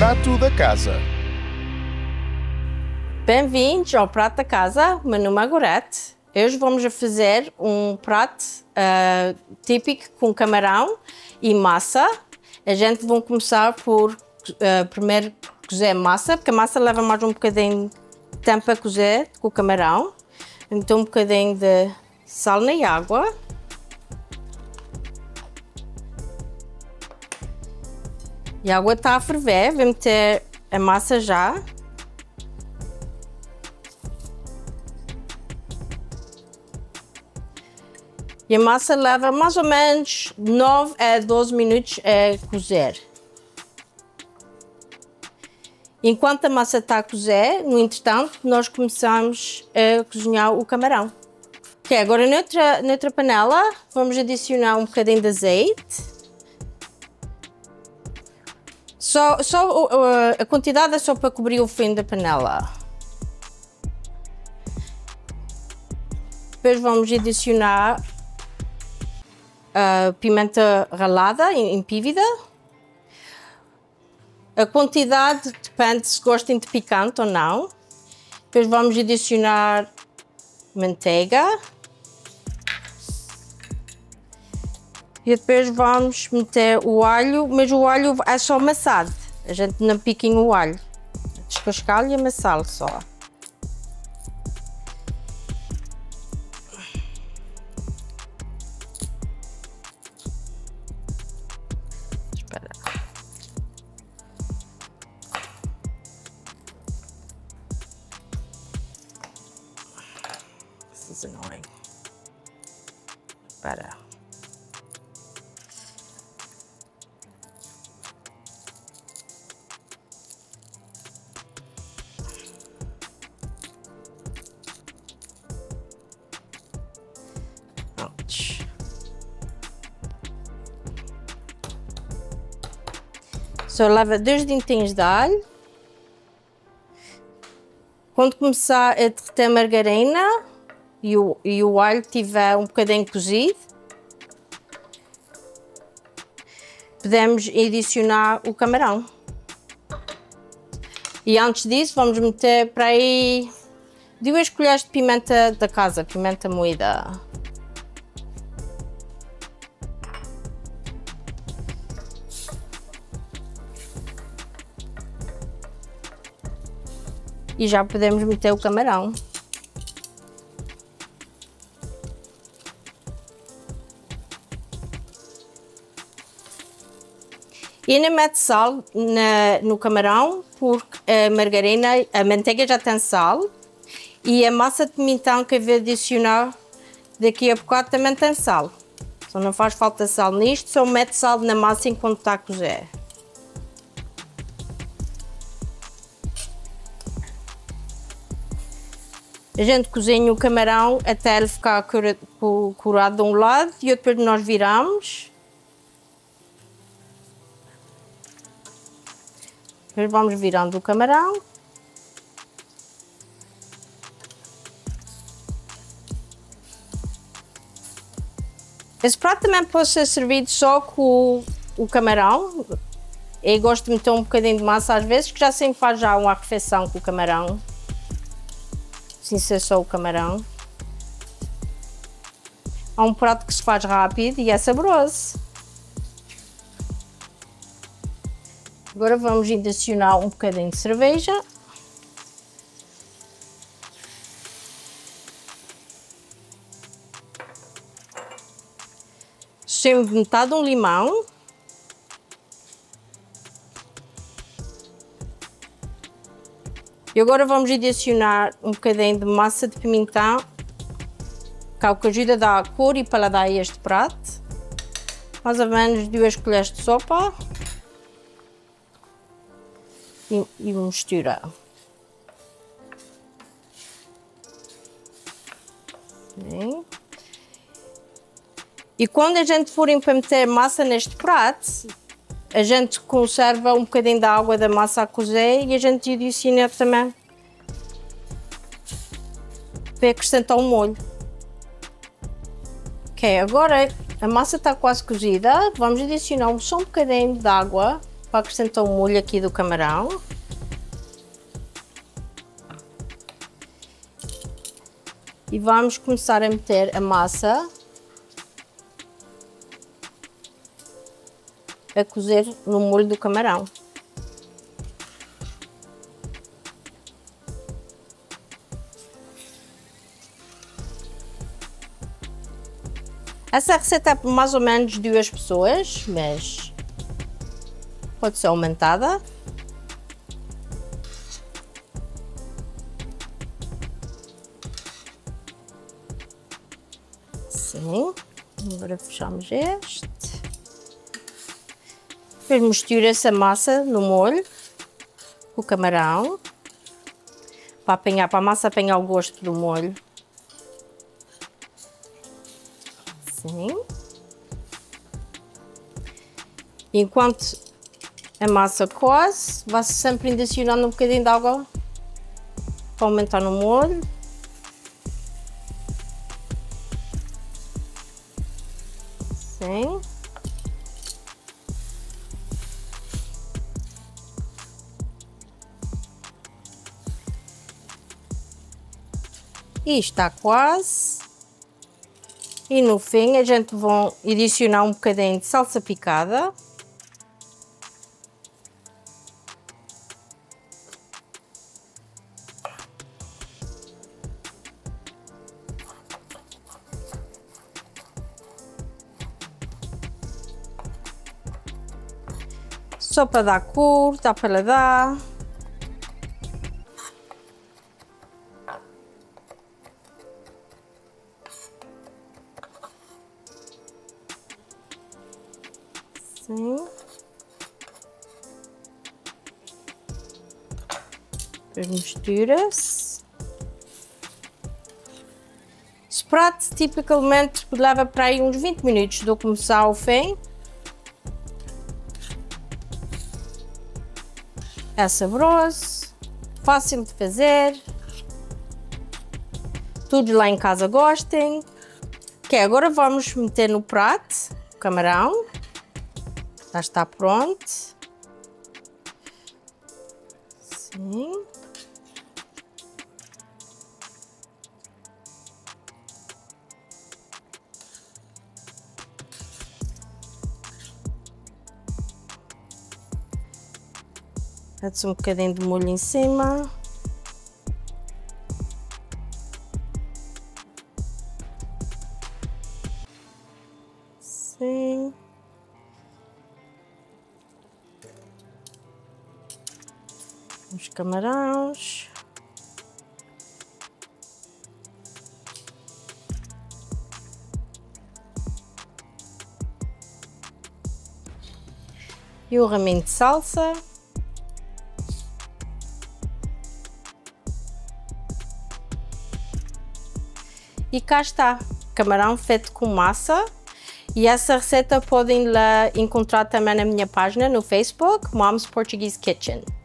prato da casa. Bem-vindos ao Prato da Casa. Meu nome é Gorete. Hoje vamos fazer um prato típico com camarão e massa. A gente vai começar por primeiro cozer a massa, porque a massa leva mais um bocadinho de tempo para cozer com o camarão. Então um bocadinho de sal na água. E a água está a ferver, vou meter a massa já. E a massa leva mais ou menos 9 a 12 minutos a cozer. Enquanto a massa está a cozer, no entretanto, nós começamos a cozinhar o camarão. Ok, agora noutra panela vamos adicionar um bocadinho de azeite. A quantidade é só para cobrir o fim da panela. Depois vamos adicionar pimenta ralada, empívida. A quantidade depende se gostem de picante ou não. Depois vamos adicionar manteiga. E depois vamos meter o alho, mas o alho é só amassado. A gente não pica o alho. Descascá-lo e amassá-lo só. Espera. This is annoying. Espera. Só leva 2 dentinhos de alho. Quando começar a derreter a margarina e o alho estiver um bocadinho cozido, podemos adicionar o camarão. E antes disso vamos meter para aí 2 colheres de pimenta da casa, pimenta moída. E já podemos meter o camarão. E ainda mete sal no camarão, porque a manteiga já tem sal. E a massa de pimentão que eu vou adicionar daqui a bocado também tem sal. Só não faz falta sal nisto, só mete sal na massa enquanto está a cozer. A gente cozinha o camarão até ele ficar curado de um lado e depois nós viramos. Depois vamos virando o camarão. Esse prato também pode ser servido só com o camarão. Eu gosto de meter um bocadinho de massa às vezes, que já sempre faz já uma refeição com o camarão. Sem ser só o camarão. É um prato que se faz rápido e é saboroso. Agora vamos adicionar um bocadinho de cerveja. Sempre metade de um limão. E agora vamos adicionar um bocadinho de massa de pimentão, que é o que ajuda a dar a cor e paladar a este prato. Mais ou menos 2 colheres de sopa. E misturar. E quando a gente for para meter massa neste prato, a gente conserva um bocadinho da água da massa a cozer e a gente adiciona também para acrescentar o molho. Ok, agora a massa está quase cozida, vamos adicionar só um bocadinho de água Vou acrescentar o molho aqui do camarão. E vamos começar a meter a massa a cozer no molho do camarão. Essa receita é para mais ou menos 2 pessoas, mas pode ser aumentada. Sim, agora fechamos este. Depois misturo essa massa no molho, o camarão, para a massa apanhar o gosto do molho. Sim. Enquanto a massa coze, vai-se sempre adicionando um bocadinho de água para aumentar no molho. Sim. E está quase. E no fim a gente vai adicionar um bocadinho de salsa picada. Só para dar cor, dá para dar. Sim. Depois mistura-se. Esse prato tipicamente leva para aí uns 20 minutos do começar ao fim. É saboroso, fácil de fazer, todos lá em casa gostem. Ok, agora vamos meter no prato o camarão, já está pronto. Sim. Mete-se um bocadinho de molho em cima. Sim. Os camarões. E o raminho de salsa. E cá está, camarão feito com massa. E essa receita podem lá encontrar também na minha página no Facebook, Mom's Portuguese Kitchen.